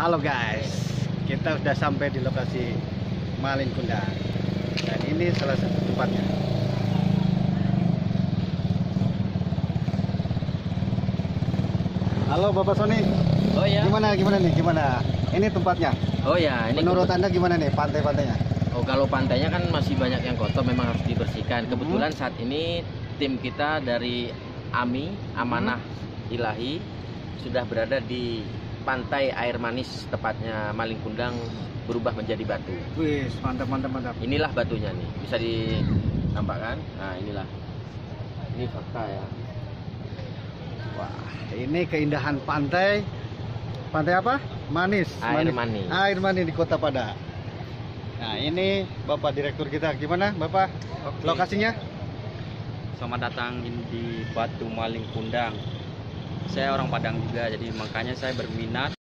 Halo guys, kita sudah sampai di lokasi Malin Kundang dan ini salah satu tempatnya. Halo Bapak Sony. Oh ya. Gimana nih? Gimana? Ini tempatnya. Oh ya, ini Menurut Anda gimana nih pantai-pantainya? Oh, kalau pantainya kan masih banyak yang kotor, memang harus dibersihkan. Kebetulan saat ini tim kita dari AMI, Amanah Ilahi, sudah berada di pantai air manis, tepatnya Malin Kundang berubah menjadi batu. Wih, mantap. Inilah batunya nih, bisa ditampakkan. Nah, inilah. Ini fakta ya. Wah, ini keindahan pantai. Pantai apa? Manis. Air manis. Air manis di Kota Padang. Nah, ini Bapak Direktur kita. Gimana, Bapak? Oke. Lokasinya? Selamat datang di Batu Malin Kundang. Saya orang Padang juga, jadi makanya saya berminat